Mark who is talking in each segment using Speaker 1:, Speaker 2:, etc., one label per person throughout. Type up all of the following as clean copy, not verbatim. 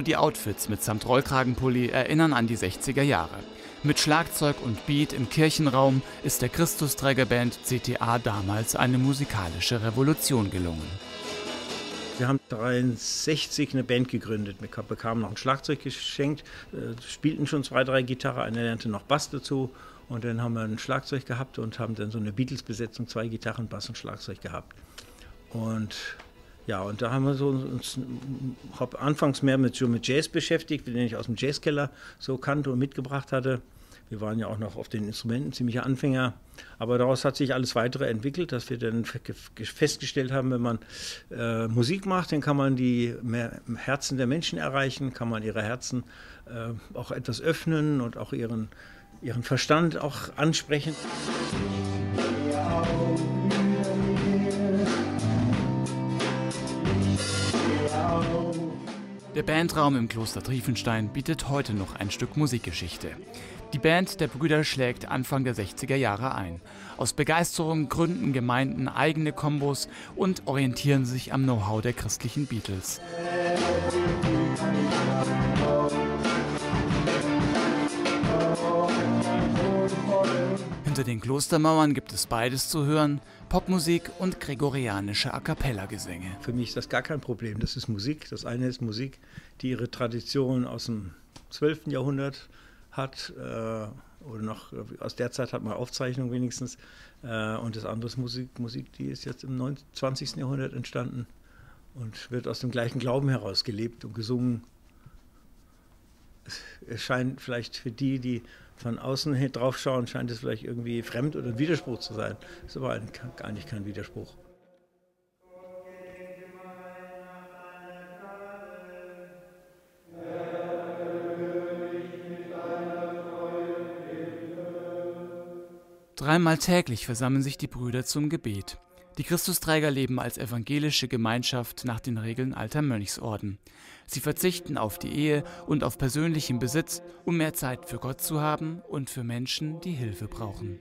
Speaker 1: Nur die Outfits mitsamt Rollkragenpulli erinnern an die 60er Jahre. Mit Schlagzeug und Beat im Kirchenraum ist der Christusträgerband CTA damals eine musikalische Revolution gelungen.
Speaker 2: Wir haben 1963 eine Band gegründet. Wir bekamen noch ein Schlagzeug geschenkt, spielten schon 2, 3 Gitarre, einer lernte noch Bass dazu. Und dann haben wir ein Schlagzeug gehabt und haben dann so eine Beatles-Besetzung, 2 Gitarren, Bass und Schlagzeug gehabt. Und ja, und da haben wir uns anfangs mehr mit Jazz beschäftigt, den ich aus dem Jazzkeller so kannte und mitgebracht hatte. Wir waren ja auch noch auf den Instrumenten ziemliche Anfänger, aber daraus hat sich alles Weitere entwickelt, dass wir dann festgestellt haben, wenn man Musik macht, dann kann man die Herzen der Menschen erreichen, kann man ihre Herzen auch etwas öffnen und auch ihren Verstand auch ansprechen.
Speaker 1: Der Bandraum im Kloster Triefenstein bietet heute noch ein Stück Musikgeschichte. Die Band der Brüder schlägt Anfang der 60er Jahre ein. Aus Begeisterung gründen Gemeinden eigene Kombos und orientieren sich am Know-how der christlichen Beatles. Hinter den Klostermauern gibt es beides zu hören: Popmusik und gregorianische A-cappella-Gesänge.
Speaker 2: Für mich ist das gar kein Problem. Das ist Musik. Das eine ist Musik, die ihre Tradition aus dem 12. Jahrhundert hat, oder noch aus der Zeit hat man Aufzeichnungen wenigstens. Und das andere ist Musik, die ist jetzt im 20. Jahrhundert entstanden und wird aus dem gleichen Glauben heraus gelebt und gesungen. Es scheint vielleicht für die von außen drauf schauen, scheint es vielleicht irgendwie fremd oder ein Widerspruch zu sein. Das ist aber eigentlich kein Widerspruch.
Speaker 1: Dreimal täglich versammeln sich die Brüder zum Gebet. Die Christusträger leben als evangelische Gemeinschaft nach den Regeln alter Mönchsorden. Sie verzichten auf die Ehe und auf persönlichen Besitz, um mehr Zeit für Gott zu haben und für Menschen, die Hilfe brauchen.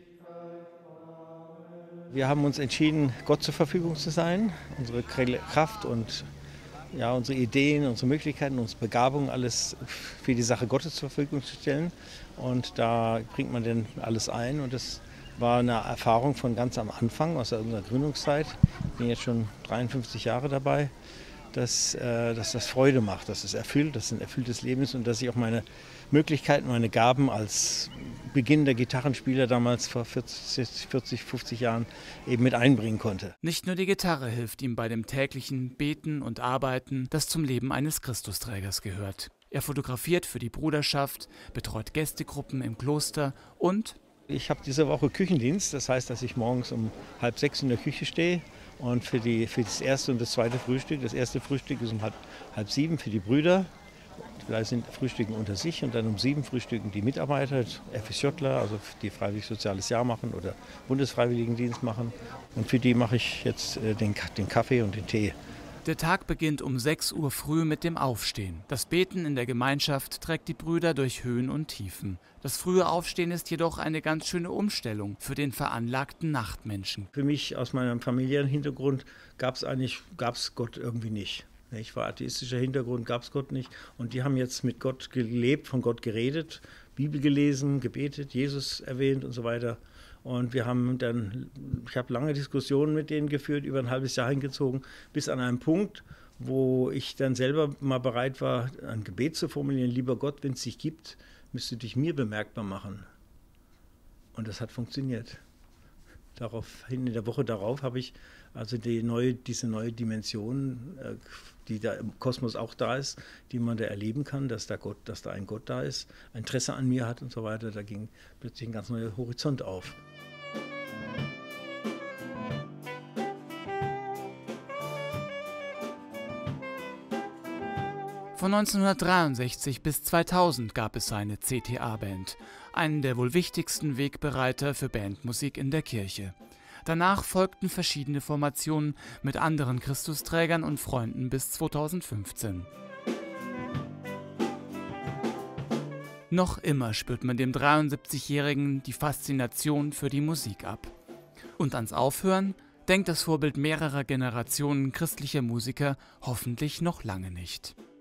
Speaker 2: Wir haben uns entschieden, Gott zur Verfügung zu sein, unsere Kraft und ja, unsere Ideen, unsere Möglichkeiten, unsere Begabungen, alles für die Sache Gottes zur Verfügung zu stellen. Und da bringt man dann alles ein. Und das war eine Erfahrung von ganz am Anfang, aus unserer Gründungszeit. Ich bin jetzt schon 53 Jahre dabei, dass das Freude macht, dass es erfüllt, dass es ein erfülltes Leben ist und dass ich auch meine Möglichkeiten, meine Gaben als beginnender Gitarrenspieler damals vor 40, 50 Jahren eben mit einbringen konnte.
Speaker 1: Nicht nur die Gitarre hilft ihm bei dem täglichen Beten und Arbeiten, das zum Leben eines Christusträgers gehört. Er fotografiert für die Bruderschaft, betreut Gästegruppen im Kloster und
Speaker 2: ich habe diese Woche Küchendienst, das heißt, dass ich morgens um 5:30 in der Küche stehe und für das erste und das zweite Frühstück. Das erste Frühstück ist um halb 7 für die Brüder. Da sind Frühstücken unter sich und dann um 7 frühstücken die Mitarbeiter, FSJler, also die freiwillig soziales Jahr machen oder Bundesfreiwilligendienst machen. Und für die mache ich jetzt den Kaffee und den Tee.
Speaker 1: Der Tag beginnt um 6 Uhr früh mit dem Aufstehen. Das Beten in der Gemeinschaft trägt die Brüder durch Höhen und Tiefen. Das frühe Aufstehen ist jedoch eine ganz schöne Umstellung für den veranlagten Nachtmenschen.
Speaker 2: Für mich aus meinem familiären Hintergrund gab's Gott irgendwie nicht. Ich war atheistischer Hintergrund, gab es Gott nicht. Und die haben jetzt mit Gott gelebt, von Gott geredet, Bibel gelesen, gebetet, Jesus erwähnt und so weiter. Und ich habe lange Diskussionen mit denen geführt, über ein halbes Jahr hingezogen, bis an einen Punkt, wo ich dann selber mal bereit war, ein Gebet zu formulieren: Lieber Gott, wenn es dich gibt, müsst du dich mir bemerkbar machen. Und das hat funktioniert. Daraufhin, in der Woche darauf, habe ich also diese neue Dimension, die da im Kosmos auch da ist, die man da erleben kann, dass da ein Gott da ist, Interesse an mir hat und so weiter. Da ging plötzlich ein ganz neuer Horizont auf.
Speaker 1: Von 1963 bis 2000 gab es eine CTA-Band, einen der wohl wichtigsten Wegbereiter für Bandmusik in der Kirche. Danach folgten verschiedene Formationen mit anderen Christusträgern und Freunden bis 2015. Noch immer spürt man dem 73-Jährigen die Faszination für die Musik ab. Und ans Aufhören denkt das Vorbild mehrerer Generationen christlicher Musiker hoffentlich noch lange nicht.